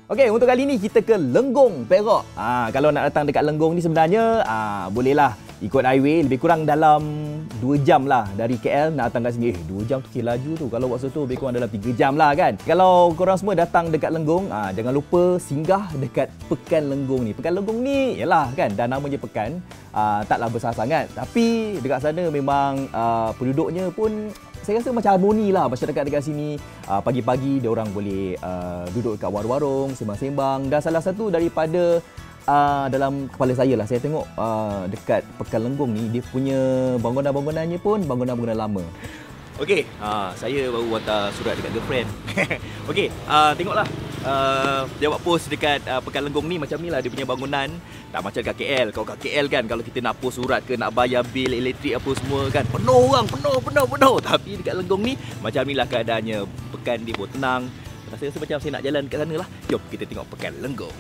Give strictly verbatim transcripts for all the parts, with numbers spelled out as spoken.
Okey, untuk kali ni kita ke Lenggong, Perak. Ah, kalau nak datang dekat Lenggong ni sebenarnya ah bolehlah ikut highway, lebih kurang dalam dua jam lah dari K L nak datang kat sini. Eh, dua jam tu okay, laju tu. Kalau waktu tu lebih kurang dalam tiga jam lah kan. Kalau korang semua datang dekat Lenggong, ah jangan lupa singgah dekat Pekan Lenggong ni. Pekan Lenggong ni yalah kan, dah nama je pekan, ah taklah besar sangat. Tapi dekat sana memang ah, penduduknya pun saya rasa macam harmoni lah masyarakat dekat sini. Uh, pagi-pagi dia orang boleh uh, duduk dekat warung-warung, sembang-sembang. Dan salah satu daripada uh, dalam kepala saya lah, saya tengok uh, dekat Pekan Lenggong ni, dia punya bangunan-bangunannya pun bangunan-bangunan lama. Okey, uh, saya baru hantar surat dekat girlfriend. Okey, uh, tengoklah. Uh, dia buat post dekat uh, Pekan Lenggong ni macam ni lah dia punya bangunan. Tak macam dekat K L. Kalau kat K L kan, kalau kita nak post surat ke nak bayar bil elektrik apa semua kan, penuh orang, penuh, penuh, penuh. Tapi dekat Lenggong ni macam ni lah keadaannya. Pekan dia pun tenang. Saya rasa macam saya nak jalan kat sana lah. Jom kita tengok Pekan Lenggong.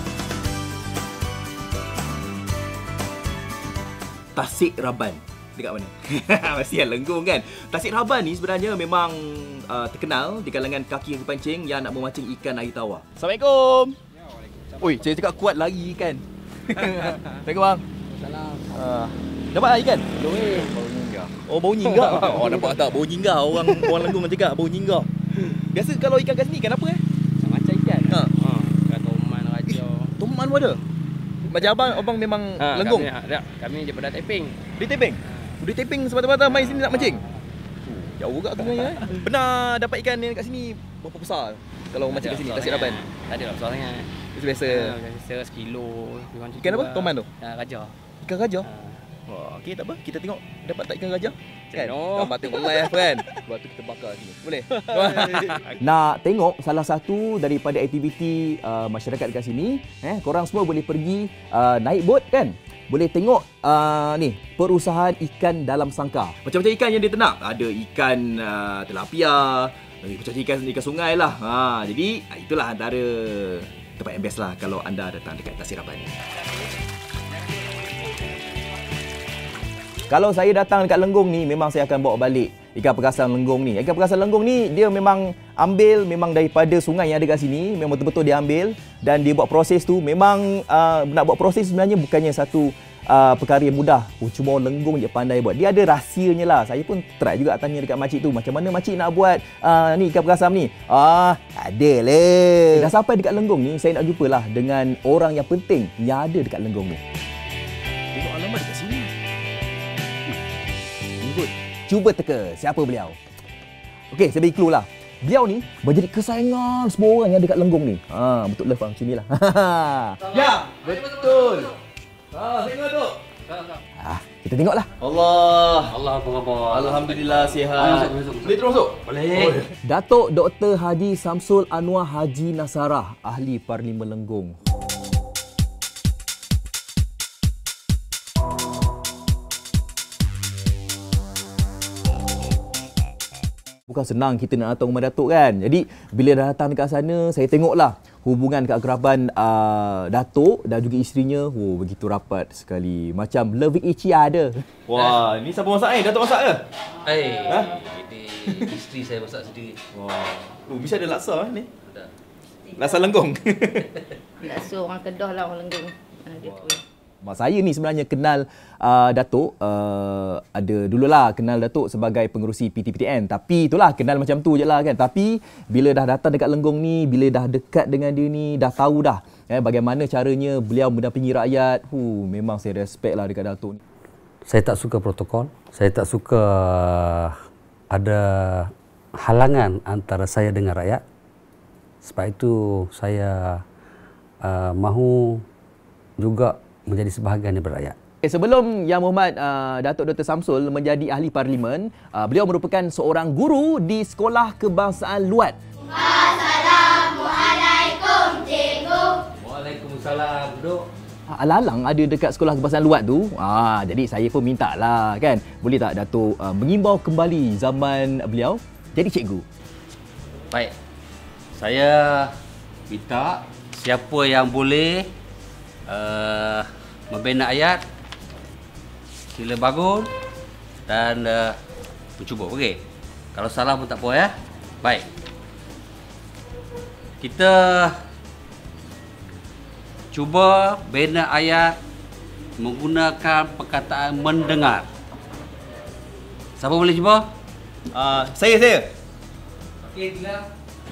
Tasik Raban. Dekat mana? Mesti Lenggong kan. Tasik Raban ni sebenarnya memang uh, terkenal di kalangan kaki yang pancing yang nak memancing ikan air tawar. Assalamualaikum. Ya, waalaikumsalam. Oi, saya cakap kuat lari ikan. Assalamualaikum bang. Salam. Uh, dapat ikan? Belum eh, bau nyingga. Oh, bau nyingga. Oh, nampak tak bau nyingga, orang orang Lenggong cakap bau nyingga. Biasa kalau ikan kat sini ikan apa eh? Macam ikan. Ha. Ha, ikan toman, raja. Toman pun ada. Macam abang, abang memang Ha, Lenggong. Kami, ada, kami daripada Taiping. Di Teping. Di Teping semata-mata main sini nak mancing. Jauh juga sebenarnya eh. Pernah dapat ikan yang kat sini berapa besar? Kalau mancing kat sini Tasik Raban. Tak ada lah besar sangat. Biasa. Ha, biasa sekilo. Ikan apa? Toman tu? Ha, raja. Ikan raja. Ha. Wah, okey tak apa. Kita tengok dapat tak ikan raja? Kan? No. Gambar tengok live kan. Lepas tu kita bakar sini. Boleh? Nak tengok salah satu daripada aktiviti uh, masyarakat dekat sini, eh korang semua boleh pergi uh, naik bot kan? Boleh tengok uh, ni perusahaan ikan dalam sangkar. Macam-macam ikan yang dia ternak. Ada ikan uh, tilapia, macam-macam ikan ikan sungai lah. Ha, jadi itulah antara tempat yang best lah kalau anda datang dekat Tasik Raban. Kalau saya datang dekat Lenggong ni, memang saya akan bawa balik ikan perkasan Lenggong ni. Ikan perkasan Lenggong ni, dia memang ambil memang daripada sungai yang ada kat sini. Memang betul-betul dia ambil dan dia buat proses tu. Memang uh, nak buat proses sebenarnya bukannya satu uh, perkara yang mudah. Oh, cuma orang Lenggong je pandai buat. Dia ada rahsianya lah. Saya pun try juga tanya dekat makcik tu. Macam mana makcik nak buat uh, ni ikan perkasam ni? Ah, ada lah. Dah sampai dekat Lenggong ni, saya nak jumpa lah dengan orang yang penting yang ada dekat Lenggong ni. Tengok alamat dekat sini. Cuba teka siapa beliau. Okey, saya bagi clue lah. Beliau ni menjadi kesayangan semua orang yang dekat Lenggong ni. Ha, betul lah faham sini lah. Ya, betul. Ha, tengok tu. Ah, kita tengoklah. Allah. Allah apa khabar? Alhamdulillah sihat. Boleh terus masuk? Boleh. Datuk Doktor Haji Samsul Anwar Haji Nasarah, ahli Parlimen Lenggong. Bukan senang kita nak datang rumah Datuk kan. Jadi bila dah datang dekat sana, saya tengoklah hubungan keakraban uh, Datuk dan juga isterinya. Oh, begitu rapat sekali. Macam loving each other. Wah, ni siapa masak ni? Datuk masak ke? Eh, Ha? ini isteri saya masak sendiri. Wah. Oh, bisa ada laksa eh, ni. Ada. Laksa Lenggong. Laksa orang Kedah lah, orang Lenggong. Ha, dia tu. Mak saya ni sebenarnya kenal uh, Datuk, uh, ada dululah kenal Datuk sebagai pengerusi P T P T N. Tapi itulah, kenal macam tu je lah kan. Tapi bila dah datang dekat Lenggong ni, bila dah dekat dengan dia ni, dah tahu dah eh, bagaimana caranya beliau mendampingi rakyat. Huh, memang saya respect lah dekat Datuk ni. Saya tak suka protokol. Saya tak suka ada halangan antara saya dengan rakyat. Sebab itu saya uh, mahu juga menjadi sebahagian daripada rakyat. Okay, sebelum Yang Mohd uh, Datuk Doktor Samsul menjadi ahli parlimen, uh, beliau merupakan seorang guru di Sekolah Kebangsaan Luat. Assalamualaikum, cikgu. Waalaikumsalam. Duduk. Alalang ada dekat Sekolah Kebangsaan Luat tu. Ah, jadi saya pun minta lah kan. Boleh tak Datuk uh, mengimbau kembali zaman beliau jadi cikgu? Baik. Saya minta siapa yang boleh uh, membina ayat, sila bangun dan uh, mencuba. Okey. Kalau salah pun tak apa ya. Baik. Kita cuba bina ayat menggunakan perkataan mendengar. Siapa boleh cuba? Uh, saya, saya. Okey, Dila.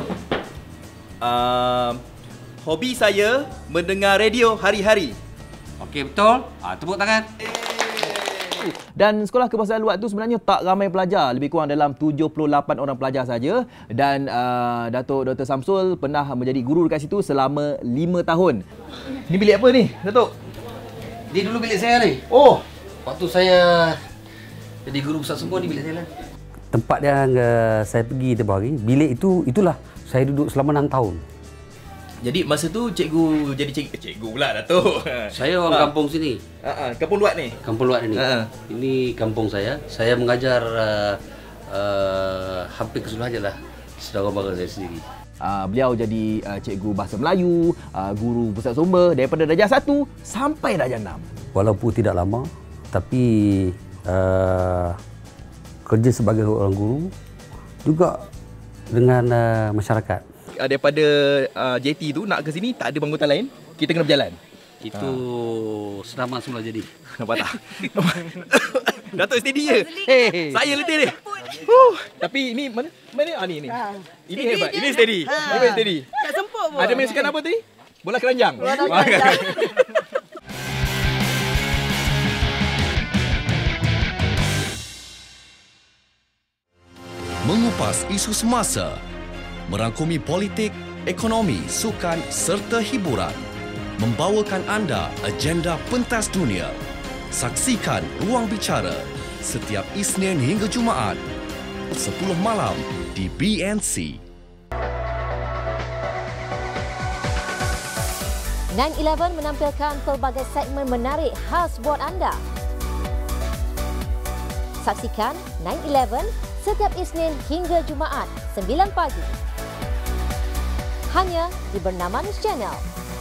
Uh, hobi saya mendengar radio hari-hari. Okey, betul. Ah, tepuk tangan. Dan sekolah kebahasaan luar tu sebenarnya tak ramai pelajar, lebih kurang dalam tujuh puluh lapan orang pelajar saja. Dan uh, Datuk Doktor Samsul pernah menjadi guru dekat situ selama lima tahun. Ni bilik apa ni, Datuk? Dia dulu bilik saya ni. Oh, Waktu saya jadi guru besar semua di bilik saya lah. Tempat yang uh, saya pergi tempoh hari, bilik itu itulah saya duduk selama enam tahun. jadi masa tu cikgu jadi cikgu, cikgu pula Datuk. Saya orang Ha. kampung sini. Ha, ha, kampung luar ni. Kampung luar ini. Ha. Ini kampung saya. Saya mengajar uh, uh, hampir keseluruhan je lah saudara mara saya sendiri. Uh, beliau jadi uh, cikgu bahasa Melayu, uh, guru pusat sumber daripada darjah satu sampai darjah enam. Walaupun tidak lama, tapi uh, kerja sebagai orang guru juga dengan uh, masyarakat. Uh, daripada uh, J T tu nak ke sini tak ada pangkutan lain, kita kena berjalan. Itu senaman semula jadi. Nampak tak? Datuk steady je. Hey, saya letih ni. Huh. Tapi ini mana? Mana? Ah ni ni. Ha. Ini hebat. Ini steady. Ha. Ini memang steady. Tak semput pun. Ada main sukan apa tadi? Bola keranjang. Bola keranjang. Mengupas isu semasa, merangkumi politik, ekonomi, sukan serta hiburan. Membawakan anda agenda pentas dunia. Saksikan Ruang Bicara setiap Isnin hingga Jumaat sepuluh malam di B N C. nine eleven menampilkan pelbagai segmen menarik khas buat anda. Saksikan nine eleven setiap Isnin hingga Jumaat sembilan pagi. Hanya di Bernama News Channel.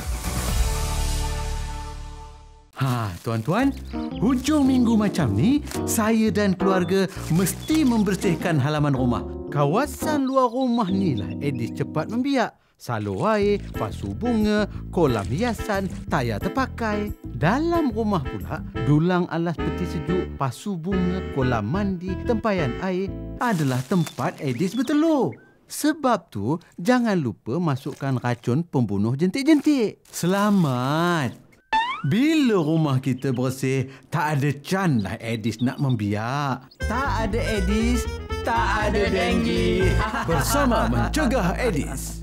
Ha, tuan-tuan, hujung minggu macam ni, saya dan keluarga mesti membersihkan halaman rumah. Kawasan luar rumah ni lah Edis cepat membiak. Salur air, pasu bunga, kolam hiasan, tayar terpakai. Dalam rumah pula, dulang alas peti sejuk, pasu bunga, kolam mandi, tempayan air adalah tempat Edis bertelur. Sebab tu, jangan lupa masukkan racun pembunuh jentik-jentik. Selamat! Bila rumah kita bersih, tak ada can lah Edis nak membiak. Tak ada Edis, tak ada denggi. Bersama mencegah Edis.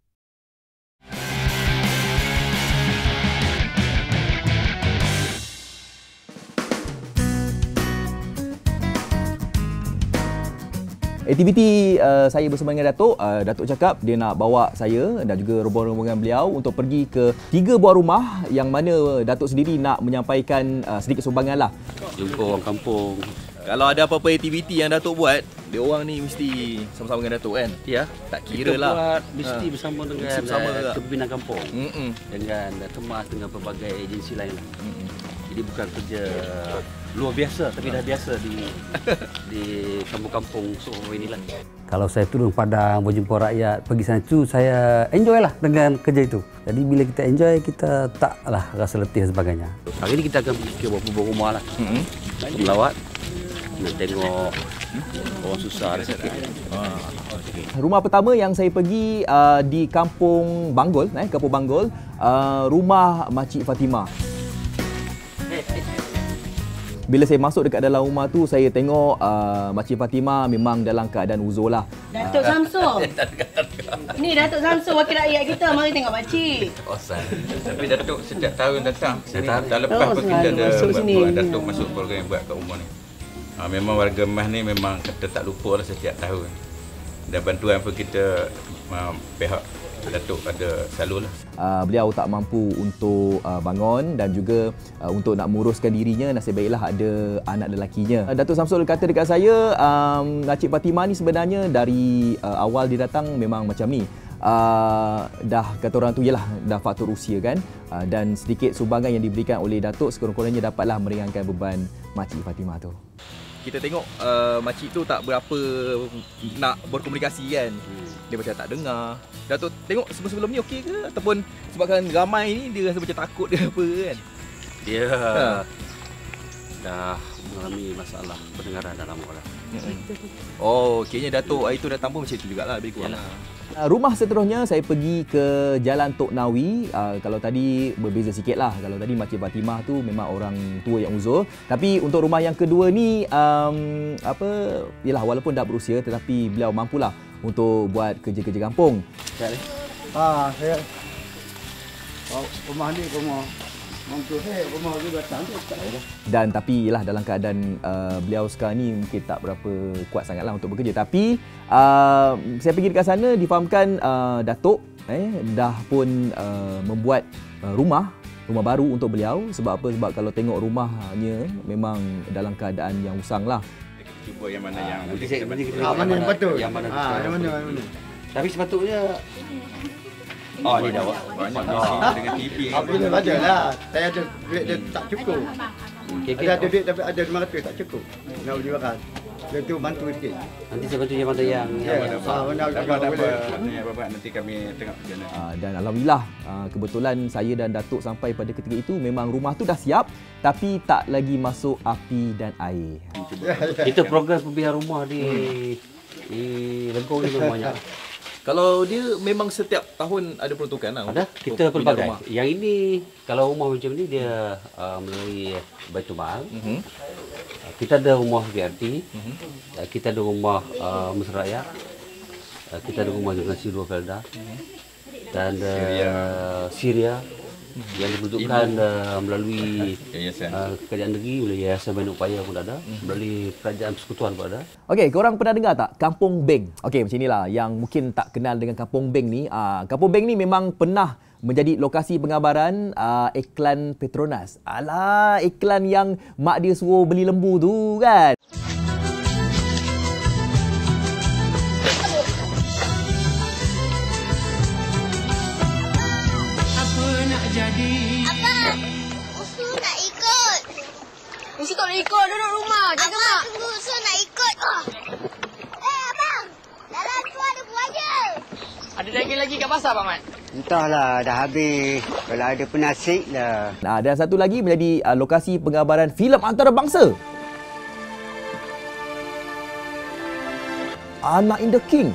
Aktiviti uh, saya bersama dengan Datuk, uh, Datuk cakap dia nak bawa saya dan juga rombongan beliau untuk pergi ke tiga buah rumah yang mana Datuk sendiri nak menyampaikan uh, sedikit sumbangan lah. Jumpa orang kampung. Kalau ada apa-apa aktiviti yang Datuk buat, dia orang ni mesti sama-sama dengan Datuk kan? Ya, Tak kira kita lah. buat mesti Ha. bersama dengan Mesti bersama uh, juga. kepimpinan kampung. Mm-mm. Dengan uh, Kemas, dengan pelbagai agensi lain lah. Mm-mm. Jadi bukan kerja luar biasa, tapi dah biasa di di kampung-kampung Sohor inilah. Kalau saya turun padang, berjumpa rakyat, pergi sana tu, saya enjoy lah dengan kerja itu. Jadi bila kita enjoy, kita taklah rasa letih dan sebagainya. Hari ini kita akan pergi ke beberapa rumah lah. Mm-mm. Melawat, nak tengok orang susah ada sikit. Rumah pertama yang saya pergi uh, di Kampung Banggol, eh, Kampung Banggol, uh, rumah Makcik Fatimah. Bila saya masuk dekat dalam rumah tu, saya tengok uh, Makcik Fatimah memang dalam keadaan uzur lah. Datuk Samsul. Ni Datuk Samsul, wakil rakyat kita. Mari tengok makcik. Osan. Tapi Datuk setiap tahun datang sini. Datang. Tak lepas Oh, pun kita selalu ada masuk buat, sini. buat Datuk masuk program yang buat kat rumah ni. Ha, memang warga Mas ni memang kata tak lupa lah setiap tahun. Dan bantuan pun kita uh, pihak Datuk ada selalu lah. Uh, beliau tak mampu untuk uh, bangun dan juga uh, untuk nak menguruskan dirinya, nasib baiklah ada anak lelakinya. Uh, Datuk Samsul kata dekat saya, um, Makcik Fatimah ni sebenarnya dari uh, awal dia datang memang macam ni. Uh, dah kata orang tu ialah dah faktor usia kan, uh, dan sedikit sumbangan yang diberikan oleh Datuk sekurang-kurangnya dapatlah meringankan beban Makcik Fatimah tu. kita tengok uh, makcik tu tak berapa nak berkomunikasi kan. Hmm. Dia macam tak dengar. Datuk tengok sebelum-sebelum ni okey ke? Ataupun sebabkan ramai ni dia rasa macam takut ke apa kan? Dia ha. dah mengalami masalah pendengaran dah lama dah. Oh, kayaknya Datuk hari tu datang pun macam tu jugalah lebih kurang. Uh, rumah seterusnya saya pergi ke Jalan Tok Nawi. Uh, kalau tadi berbeza sikit lah. Kalau tadi Makcik Fatimah tu memang orang tua yang uzur. Tapi untuk rumah yang kedua ni, um, apa, yalah walaupun dah berusia tetapi beliau mampulah untuk buat kerja-kerja kampung. Ah, saya oh, rumah ni rumah mampu saya, rumah tu datang tu tak ada. Dan tapi yalah dalam keadaan uh, beliau sekarang ni mungkin tak berapa kuat sangatlah untuk bekerja. Tapi uh, saya pergi dekat sana difahamkan uh, Datuk eh dah pun uh, membuat uh, rumah rumah baru untuk beliau. Sebab apa? Sebab kalau tengok rumahnya memang dalam keadaan yang usang lah. Cuba yang mana yang nanti saya nanti kita ah, mana yang betul. Yang mana? Ah, yang mana, yang mana. Tapi sepatutnya oh, ni dah buat. Banyak ha. dengan T V. Apa dia baca lah. Saya ada duit dia tak cukup. Okay, okay. Ada ada duit tapi ada lima ratus tak cukup. Nak beli makan. Dia tu bantu sikit. Nanti saya bantu yang mana yang yang mana dapat. Dapat dapat nanti kami tengok macam mana. Uh, dan alhamdulillah uh, kebetulan saya dan Datuk sampai pada ketika itu memang rumah tu dah siap tapi tak lagi masuk api dan air. Kita program pembiayaan rumah di di Legong ni memang banyak. Kalau dia memang setiap tahun ada peruntukan lah. Ada, kita pelbagai. Yang ini kalau rumah macam ni dia uh, melalui Baitul Mal. Mm-hmm. Uh, kita ada rumah V R T. Mm-hmm. Uh, kita ada rumah uh, Mesra Rakyat. Uh, kita ada rumah Generasi dua Felda. Mm-hmm. Dan uh, Syria. Syria mm-hmm. yang dibentukkan uh, melalui uh, kerajaan negeri, melalui Yayasan Bina Upaya pun ada, mm-hmm. melalui kerajaan persekutuan pun ada. Okey, korang pernah dengar tak Kampung Beng? Okey, macam inilah yang mungkin tak kenal dengan Kampung Beng ni. Uh, Kampung Beng ni memang pernah menjadi lokasi penggambaran uh, iklan Petronas. Alah, iklan yang mak dia suruh beli lembu tu kan. Mesti tak nak ikut, duduk rumah. Jaga mak. Tunggu, Usul nak ikut. Oh. Eh, abang. Dalam tu ada buaya. Ada daging lagi kat pasar, Abang Mat? Entahlah, dah habis. Kalau ada penasik lah. Nah, dan satu lagi menjadi uh, lokasi penggambaran filem antarabangsa. Anak in the King.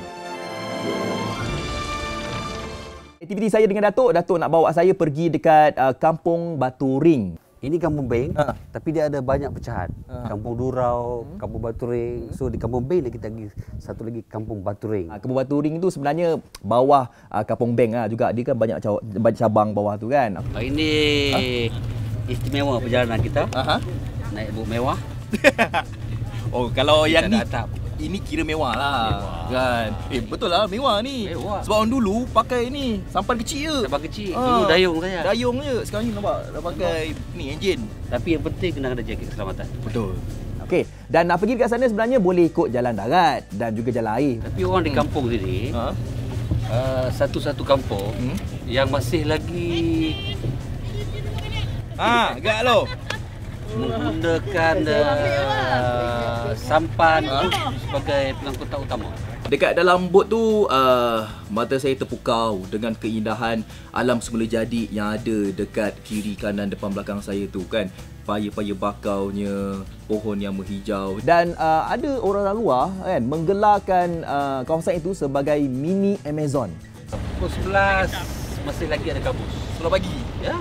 Aktiviti saya dengan Datuk, Datuk nak bawa saya pergi dekat uh, Kampung Batu Ring. Ini Kampung Beng, ha. tapi dia ada banyak pecahan. Ha. Kampung Durau, hmm. Kampung Batu Ring. So di Kampung Beng kita lagi satu lagi Kampung Batu Ring. Ha, Kampung Batu Ring itu sebenarnya bawah uh, Kampung Beng lah juga. Dia kan banyak banyak cabang bawah tu kan. Ini ha? istimewa perjalanan kita. Aha. Naik buk mewah. Oh, kalau kita yang ni atap. Ini kira mewah lah. Mewah. Kan. Eh betul lah mewah ni. Mewah. Sebab orang dulu pakai ni sampan kecil je. Sampan kecil. Ha. Dulu dayung saya. Dayung je. Sekarang ni nampak dah pakai ni enjin. Tapi yang penting kena ada jaket keselamatan. Betul. Okey, dan nak pergi dekat sana sebenarnya boleh ikut jalan darat dan juga jalan air. Tapi orang hmm. di kampung sini, ha? uh, satu-satu kampung hmm? yang masih lagi ah, agak lo menggunakan uh, sampan ha? sebagai pengangkutan utama. Dekat dalam bot tu, uh, mata saya terpukau dengan keindahan alam semula jadi yang ada dekat kiri kanan depan belakang saya tu kan. Paya-paya bakaunya, pohon yang menghijau. Dan uh, ada orang luar kan menggelarkan uh, kawasan itu sebagai mini Amazon. Pukul sebelas masih lagi ada kabut. sebelas pagi. Ya.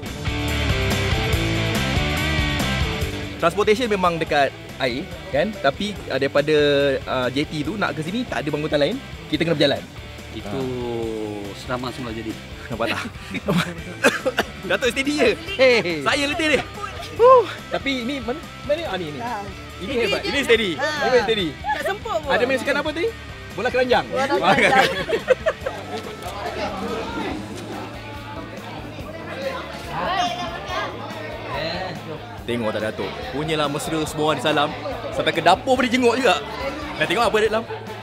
Transportation memang dekat air kan, tapi uh, daripada uh, J T tu nak ke sini tak ada bangunan lain, kita kena berjalan. Itu ha. Senaman semula jadi. Nampak tak? Datuk steady je. Hey. Saya letih dia. Huh. Tapi ini mana? Mana ah ni ni. Ha. Ini steady hebat. Ini steady. Ha. Ini steady. Tak semput pun. Ada main sukan apa tadi? Bola keranjang. Bola keranjang. Tengok tak Datuk, punyalah mesra semua orang disalam. Sampai ke dapur pun dia jenguk juga. Nak tengok apa ada dalam?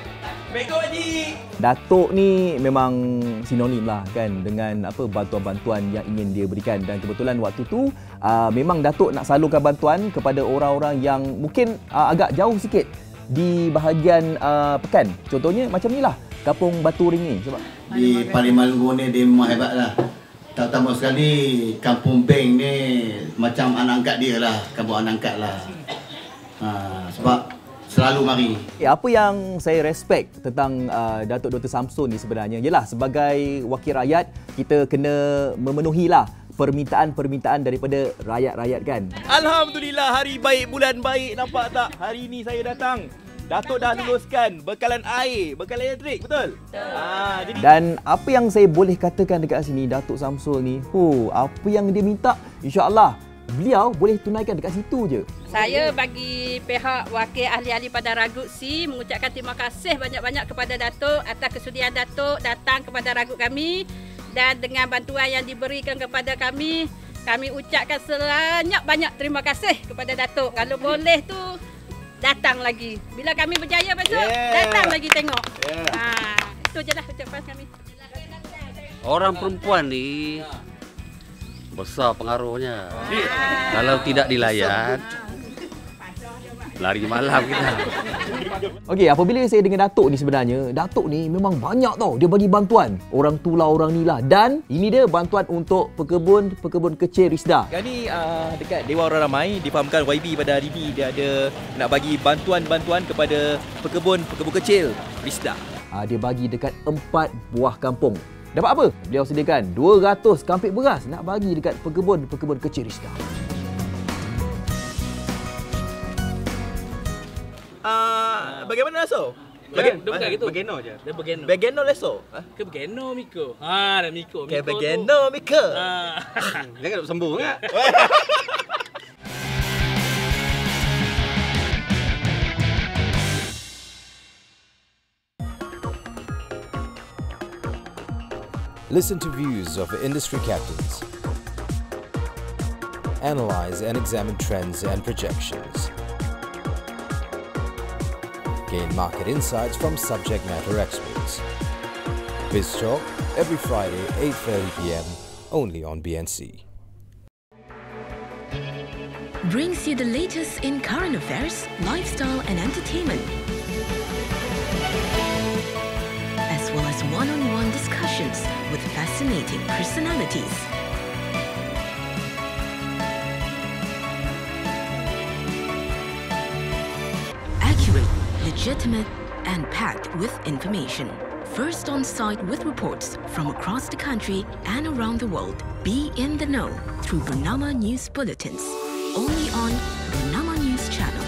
Bego Haji. Datuk ni memang sinonim lah kan dengan apa bantuan-bantuan yang ingin dia berikan, dan kebetulan waktu tu uh, memang Datuk nak salurkan bantuan kepada orang-orang yang mungkin uh, agak jauh sikit di bahagian uh, Pekan. Contohnya macam ni lah, Kampung Batu Ring ni. Sebab di Parlimen Lenggong ni dia memang hebat lah. Terutama sekali Kampung Beng ni macam anak angkat dia lah, kampung anak angkat lah. Ha, sebab selalu mari. Eh, apa yang saya respect tentang uh, Datuk Doktor Samson ni sebenarnya ialah sebagai wakil rakyat, kita kena memenuhilah permintaan-permintaan daripada rakyat-rakyat kan. Alhamdulillah, hari baik, bulan baik, nampak tak? Hari ni saya datang. Datuk dah luluskan bekalan air, bekalan elektrik, betul? Ah, jadi... Dan apa yang saya boleh katakan dekat sini, Datuk Samsul ni, oh, apa yang dia minta, insya-Allah beliau boleh tunaikan dekat situ je. Saya bagi pihak wakil ahli-ahli pada Ragut C mengucapkan terima kasih banyak-banyak kepada Datuk atas kesudian Datuk datang kepada Ragut kami, dan dengan bantuan yang diberikan kepada kami, kami ucapkan sebanyak-banyak terima kasih kepada Datuk. Kalau boleh tu datang lagi. Bila kami berjaya besok, yeah. datang lagi tengok. Yeah. Ha, itu je lah ucapan kami. Orang perempuan ni besar pengaruhnya. Kalau tidak dilayan, lari malam kita. Okey, apabila saya dengan Datuk ni sebenarnya, Datuk ni memang banyak tau dia bagi bantuan. Orang tu lah, orang ni lah. Dan ini dia bantuan untuk pekebun, pekebun kecil Risda. Sekarang ni uh, dekat Dewan Orang Ramai difahamkan Y B pada hari ni dia ada nak bagi bantuan-bantuan kepada pekebun, pekebun kecil Risda. Uh, dia bagi dekat empat buah kampung. Dapat apa? Beliau sediakan dua ratus kampik beras nak bagi dekat pekebun, pekebun kecil Risda. Uh, bagaimana Leso? Bagen, dia bukan gitu. Begeno je. Dia begeno. Begeno Leso? Ha? Ke begeno Miko. Ha, dah Miko. Ke begeno Miko. Ha. Jangan nak sembung kan? Listen to views of industry captains. Analyze and examine trends and projections. Gain market insights from subject matter experts. BizTalk every Friday, eight thirty p m only on B N C. Brings you the latest in current affairs, lifestyle and entertainment, as well as one-on-one discussions with fascinating personalities. Accurate, legitimate, and packed with information. First on site with reports from across the country and around the world. Be in the know through Bernama News Bulletins. Only on Bernama News Channel.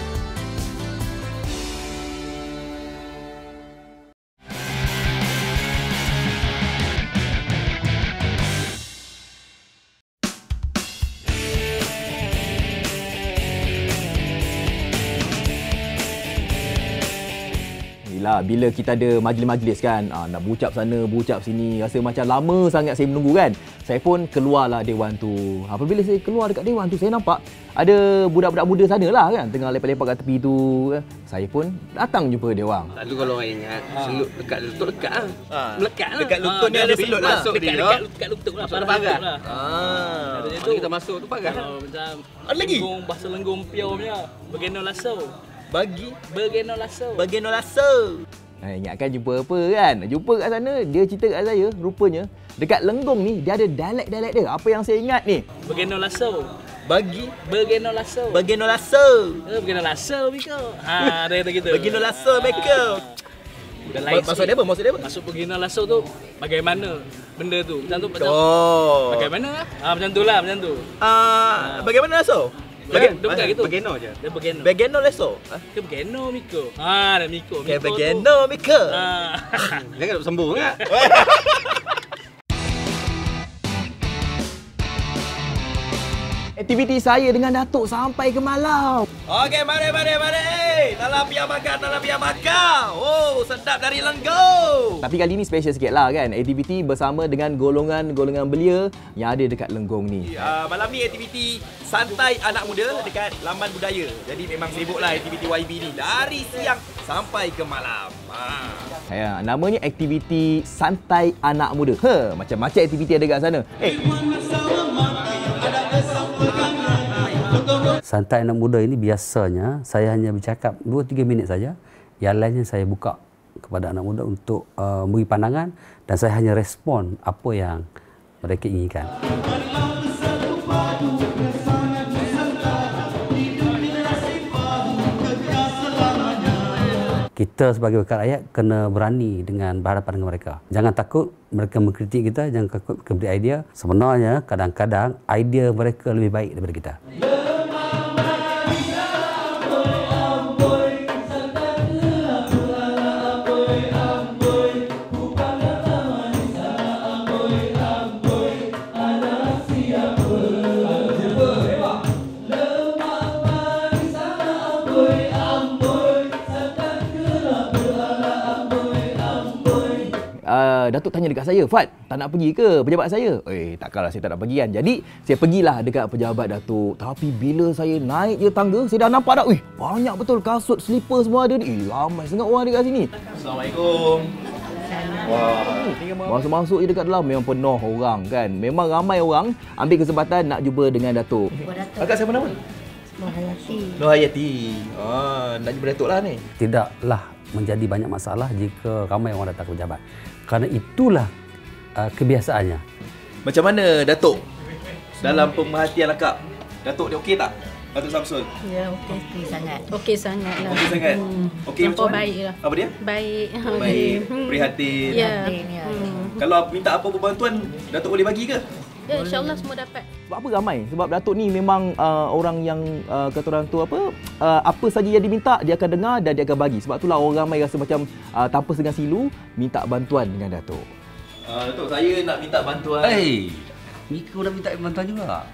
Lah, bila kita ada majlis-majlis kan, aa, nak berucap sana, berucap sini, rasa macam lama sangat saya menunggu kan. Saya pun keluarlah dewan tu. Apabila saya keluar dekat dewan tu, saya nampak ada budak-budak muda sana lah kan, tengah lepak-lepak kat tepi tu. Saya pun datang jumpa dia orang. Lalu kalau orang ingat, ha. selut dekat lutut dekat lah. Ha. Melekat lah. Dekat lutut ha, ni ada selut lah. Masuk dekat, dia. Dekat, dekat lutut lah. Masuk pagar. Lah. Ha. Kalau kita masuk tu pagar. Oh, macam ada lagi? Lenggong, bahasa lenggong pure punya. Begeno lasso. Bagi? Begeno lasso. Begeno lasso. Ha, ingatkan jumpa apa kan? Jumpa kat sana, dia cerita kat saya, rupanya dekat Lenggong ni dia ada dialek-dialek dia. Apa yang saya ingat ni? Begeno lasso. Bagi? Begeno lasso. Begeno lasso. Eh, begeno lasso Miko. Ha, ada gitu. Begeno lasso Miko. Udah lain. Maksud dia apa? Maksud dia apa? Masuk begeno lasso tu bagaimana benda tu? Macam tu macam. Oh. Bagaimana? Ah, macam tu lah, macam tu. Ah, uh, bagaimana lasso? Bagen, dia bukan gitu. Begeno je. Dia begeno. Begeno leso. Ke begeno Miko. Ha, dah Miko. Ke begeno Miko. Ha. Jangan nak sembung kan? Aktiviti saya dengan Datuk sampai ke malam. Okey, mari mari mari. Hey, talapia bakar, talapia bakar. Oh, sedap dari Lenggong. Tapi kali ni special sikit lah kan. Aktiviti bersama dengan golongan-golongan belia yang ada dekat Lenggong ni. Uh, malam ni aktiviti santai anak muda dekat Laman Budaya. Jadi memang sibuk lah aktiviti Y B ni. Dari siang sampai ke malam. Ha. Ya, namanya aktiviti santai anak muda. Ha, macam-macam aktiviti ada kat sana. Eh. Santai anak muda ini biasanya saya hanya bercakap dua tiga minit saja. Yang lainnya saya buka kepada anak muda untuk uh, beri pandangan dan saya hanya respon apa yang mereka inginkan. Kita sebagai wakil rakyat kena berani dengan berhadapan dengan mereka. Jangan takut mereka mengkritik kita, jangan takut mereka beri idea. Sebenarnya kadang-kadang idea mereka lebih baik daripada kita. Uh, Datuk tanya dekat saya, Fad, tak nak pergi ke pejabat saya? Eh, takkanlah saya tak nak pergi kan. Jadi, saya pergilah dekat pejabat Datuk. Tapi bila saya naik je tangga, saya dah nampak dah, wih, banyak betul kasut, slipper semua ada ni. Eh, ramai sangat orang dekat sini. Assalamualaikum. Wah, masuk-masuk je dekat dalam memang penuh orang kan. Memang ramai orang ambil kesempatan nak jumpa dengan Datuk. Agak siapa nama? Nur Hayati. Nur Hayati. Ah, nak jumpa Datuk lah ni. Tidaklah menjadi banyak masalah jika ramai orang datang ke pejabat. Kerana itulah uh, kebiasaannya. Macam mana Datuk dalam pemerhatian akak? Datuk dia okey tak? Datuk Samsul? Ya, okey okey sangat. Okey sangat lah. Okey sangat? Hmm. Okey macam mana? Baik lah. Apa dia? Baik. Oh, baik. Prihatin. Ya. ya. Hmm. Kalau minta apa bantuan, Datuk boleh bagi ke? Ya, insyaAllah semua dapat. Sebab apa ramai? Sebab Datuk ni memang uh, orang yang uh, kata orang tu apa uh, apa saja yang diminta dia akan dengar dan dia akan bagi. Sebab itulah orang ramai rasa macam uh, tanpa segan silu minta bantuan dengan Datuk. Uh, Datuk, saya nak minta bantuan. Hei, ni kau dah minta bantuan juga.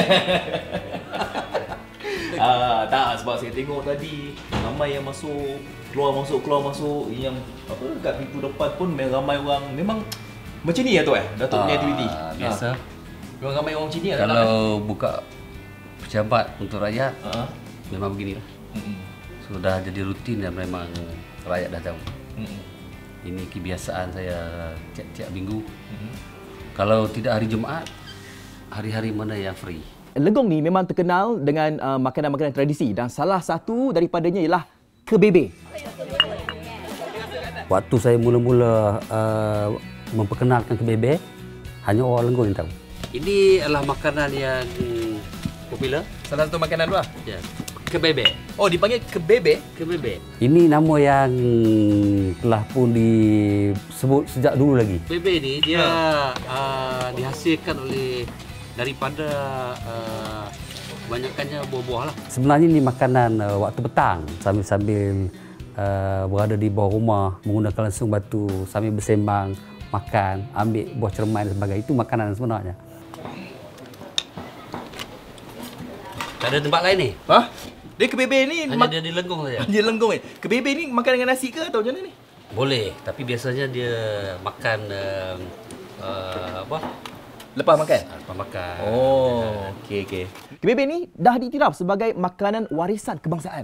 Ah, tak, sebab saya tengok tadi ramai yang masuk, keluar masuk, keluar masuk, yang apa dekat pintu depan pun ramai orang. Memang macam ni ya tu eh, Datuk punya aktiviti. Biasa. Memang ramai orang macam ni lah. Kalau buka pejabat untuk rakyat, uh-huh. memang beginilah. Mm-hmm. Sudah jadi rutin dan memang rakyat dah tahu. Mm-hmm. Ini kebiasaan saya tiap-tiap minggu. Mm-hmm. Kalau tidak hari Jumaat, hari-hari mana yang free. Lenggong ni memang terkenal dengan uh, makanan-makanan tradisi dan salah satu daripadanya ialah kebebe. Waktu saya mula-mula uh, memperkenalkan kebebe, hanya orang Lenggong yang tahu. Ini adalah makanan yang popular. Salah satu makanan apa? Ya. Kebebe. Oh, dipanggil kebebe? Kebebe. Ini nama yang telah pun disebut sejak dulu lagi. Kebebe ni dia uh, dihasilkan oleh daripada uh, kebanyakannya buah-buah lah. Sebenarnya ini makanan uh, waktu petang sambil-sambil uh, berada di bawah rumah menggunakan langsung batu sambil bersembang, makan, ambil buah cermai dan sebagainya. Itu makanan sebenarnya. Tak ada tempat lain ni? Hah? Dia kebebe ni hanya dia di Lenggong saja. Dia Lenggong ni. Kebebe ni makan dengan nasi ke atau macam mana ni? Boleh, tapi biasanya dia makan uh, uh, apa? Lepas makan? Lepas makan. Oh, okey okey. Kebebe ni dah diiktiraf sebagai makanan warisan kebangsaan.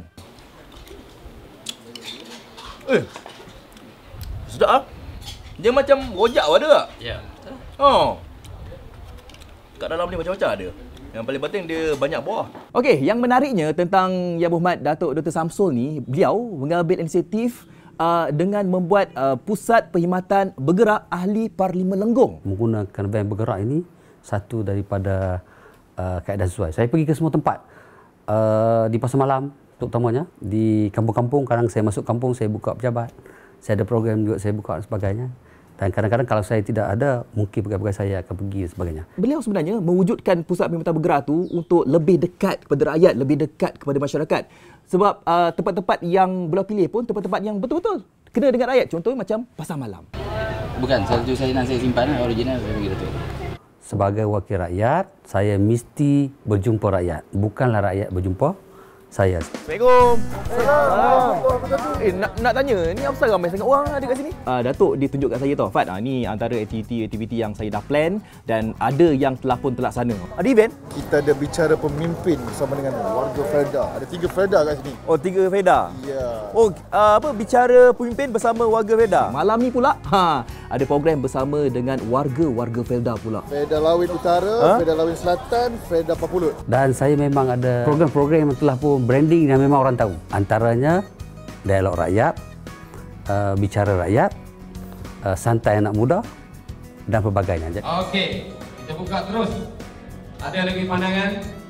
Eh. Sedap ah. Dia macam rojak ada tak? Ya. Oh. Kat dalam ni macam-macam ada. Yang paling penting dia banyak buah. Okey, yang menariknya tentang Yang Berhormat Datuk Doktor Samsul ni, beliau mengambil inisiatif uh, dengan membuat uh, pusat perkhidmatan bergerak ahli Parlimen Lenggong. Menggunakan van bergerak ini satu daripada uh, kaedah sesuai. Saya pergi ke semua tempat. Uh, di pasar malam terutamanya, di kampung-kampung, kadang saya masuk kampung saya buka pejabat. Saya ada program juga saya buka dan sebagainya. Dan kadang-kadang kalau saya tidak ada, mungkin pegawai-pegawai saya akan pergi dan sebagainya. Beliau sebenarnya mewujudkan pusat perkhidmatan bergerak tu untuk lebih dekat kepada rakyat, lebih dekat kepada masyarakat. Sebab uh, tempat-tempat yang beliau pilih pun tempat-tempat yang betul-betul kena dengan rakyat. Contohnya macam pasar malam. Bukan, satu saya nak saya simpan original saya bagi Datuk. Sebagai wakil rakyat, saya mesti berjumpa rakyat. Bukanlah rakyat berjumpa saya. Assalamualaikum. Assalamualaikum. Eh, nak, nak tanya, ni apa ramai sangat orang ada kat sini? Uh, Datuk dia tunjukkan saya tau, Fad, uh, ni antara aktiviti-aktiviti yang saya dah plan dan ada yang telah pun terlaksana. Ada event? Kita ada bicara pemimpin bersama dengan warga Felda. Ada tiga Felda kat sini. Oh, tiga Felda? Ya. Oh, uh, apa, bicara pemimpin bersama warga Felda. Malam ni pula, ha, ada program bersama dengan warga-warga Felda pula. Felda Lawin Utara, ha? Felda Lawin Selatan, Felda Papulut. Dan saya memang ada program-program yang telah pun branding yang memang orang tahu. Antaranya dialog rakyat, uh, bicara rakyat, uh, santai anak muda dan pelbagainya. Okey, kita buka terus. Ada lagi pandangan?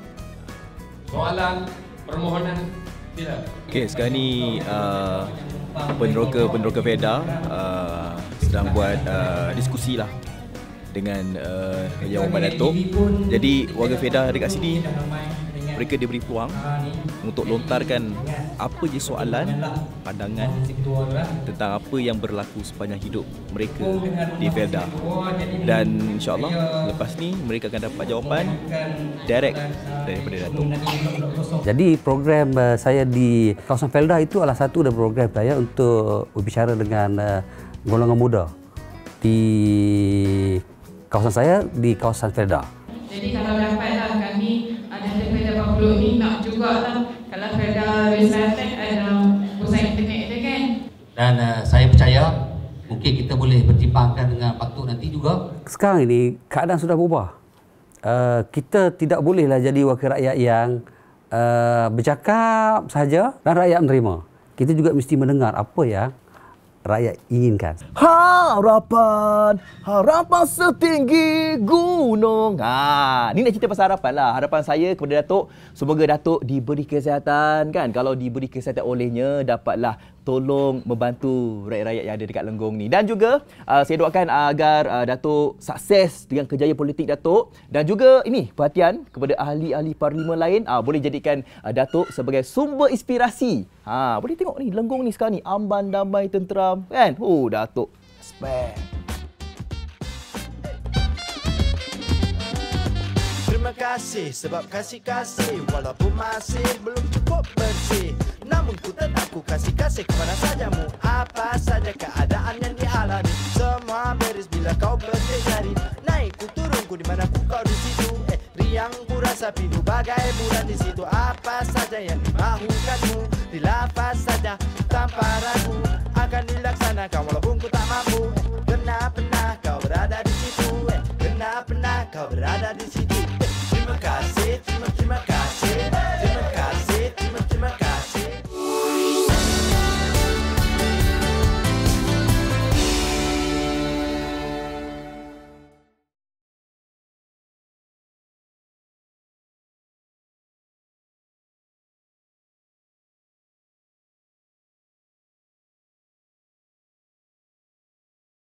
Soalan, permohonan? Tidak. Okey, sekarang ni uh, peneroka-peneroka Felda uh, sedang buat uh, diskusi lah dengan uh, Yang Hormat Datuk. Jadi warga Felda dekat sini, mereka diberi peluang untuk lontarkan apa je soalan, pandangan tentang apa yang berlaku sepanjang hidup mereka di Felda. Dan insyaAllah lepas ni mereka akan dapat jawapan direct daripada Datuk. Jadi program uh, saya di kawasan Felda itu adalah satu dari program saya untuk berbicara dengan uh, golongan muda di kawasan saya di kawasan Felda. Jadi kalau dapatlah kami ada Felda Papulut ni nak jugalah kalau Felda Selatan ada pusat internet dia kan. Dan uh, saya percaya mungkin kita boleh pertimbangkan dengan Pak Tok nanti juga. Sekarang ini keadaan sudah berubah. Uh, kita tidak bolehlah jadi wakil rakyat yang uh, bercakap saja dan rakyat menerima. Kita juga mesti mendengar apa yang rakyat inginkan. Harapan, harapan setinggi gunung. Ha, ni nak cerita pasal harapan lah. Harapan saya kepada Datuk, semoga Datuk diberi kesihatan kan. Kalau diberi kesihatan olehnya, dapatlah tolong membantu rakyat-rakyat yang ada dekat Lenggong ni. Dan juga uh, saya doakan agar uh, Datuk sukses dengan kerjaya politik Datuk. Dan juga ini perhatian kepada ahli-ahli parlimen lain, uh, boleh jadikan uh, Datuk sebagai sumber inspirasi. Ha, boleh tengok ni Lenggong ni sekarang ni amban damai tenteram kan. Oh, Datuk respect. Terima kasih sebab kasih-kasih walaupun masih belum cukup bersih. Namun ku tetap ku kasih-kasih kepada sajamu. Apa saja keadaan yang dialami, semua beres bila kau petik jari. Naik ku turun ku di mana ku kau di situ. Eh, riang ku rasa pilu bagai bulan di situ. Apa saja yang dimahukanmu, dilafaz saja tanpa ragu akan dilaksanakan walaupun ku tak mampu. Eh, kena pernah kau berada di situ. Eh, kena pernah kau berada di situ.